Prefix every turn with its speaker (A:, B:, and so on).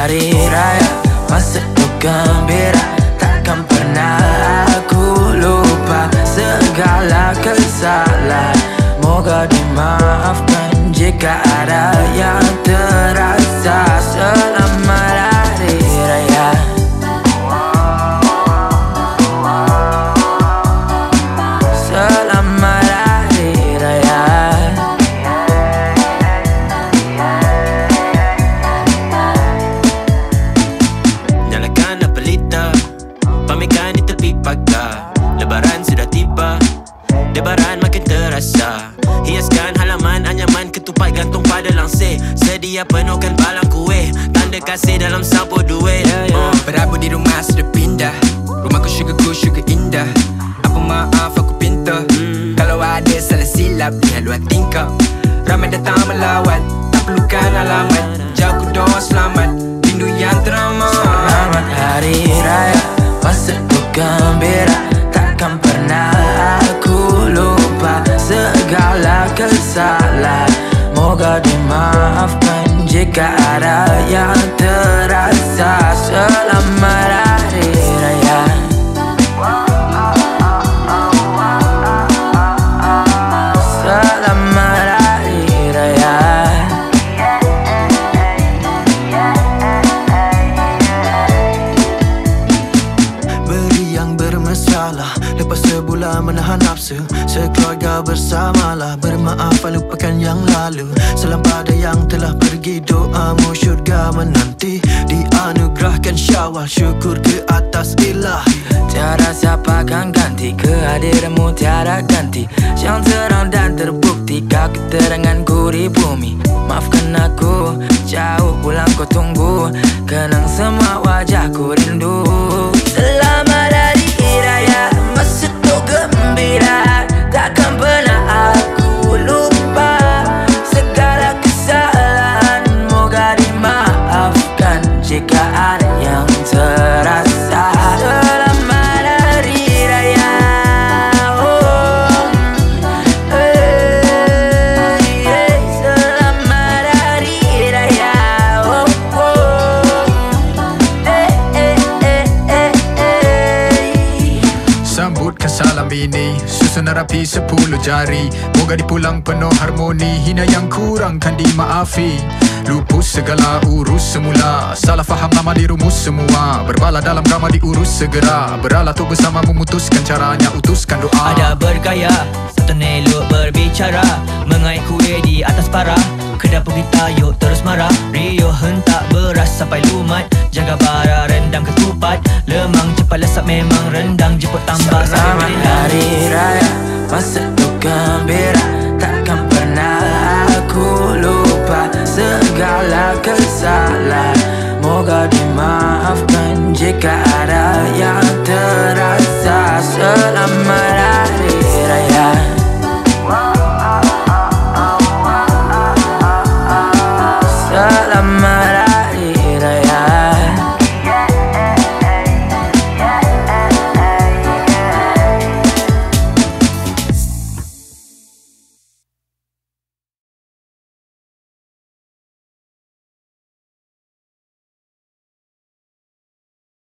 A: hari raya, masa tu gembira, takkan pernah aku lupa segala kesalahan. Moga dimaafkan jika ada yang terasa. Selamat hari raya. Selamat hari raya. Nyalakan pelita, pamerkan di tepi pagar. Lebaran sudah tiba, lebaran makin terasa. Hiaskan halaman anyaman, ketupat gantung pada langsir. Sedia penuhkan balang kuih, tanda kasih dalam sabur duit.
B: Berabur di rumah sudah pindah, rumahku syukur indah. Apa maaf aku pinta, kalau ada salah silap lihat luar tingkap. Ramai datang melawat, tak perlukan alamat. Jauhku doa selamat, rindu yang teramat.
A: Selamat hari raya, masa tu gembira, takkan pernah aku lupa segala kesalahan. Moga dimaafkan jika ada yang terasa. Selamat hari raya. Selamat hari raya. Beri yang bermasalah, lepas sebulan menahan nafsu. Sekeluarga bersamalah, bermaaf lupakan yang lalu. Salam pada yang telah pergi, doamu syurga menanti. Dianugerahkan Syawal, syukur ke atas ilahi. Tiada siapa kan ganti kehadiranmu, tiada ganti. Yang terang dan terbukti, kau keteranganku di bumi. Maafkan aku, jauh pulang kau tunggu, kenang semua wajahku rindu. Selamat hari raya, masa tu gembira, takkan pernah aku lupa segala kesalahan. Moga dimaafkan jika ada yang terasa. Selamat hari raya. Selamat hari raya.
C: Sambutkan salam ini, susun rapi 10 jari. Moga dipulang penuh harmoni, hina yang kurang kan dimaafi. Lupus segala urus semula, salah faham lama dirumus semua. Berbalah dalam drama diurus segera, beralah tu bersama memutuskan caranya, utuskan doa.
D: Ada bergaya, satu elok berbicara, mengait kuih di atas parah. Kedap kita yuk terus marah, Rio hentak beras sampai lumat. Jaga bara rendam ketupat, lemang cepat lesap memang rendang. Jemput tambah
A: Selamat hari raya, masa tu gembira, takkan pernah aku lupa segala kesalahan. Moga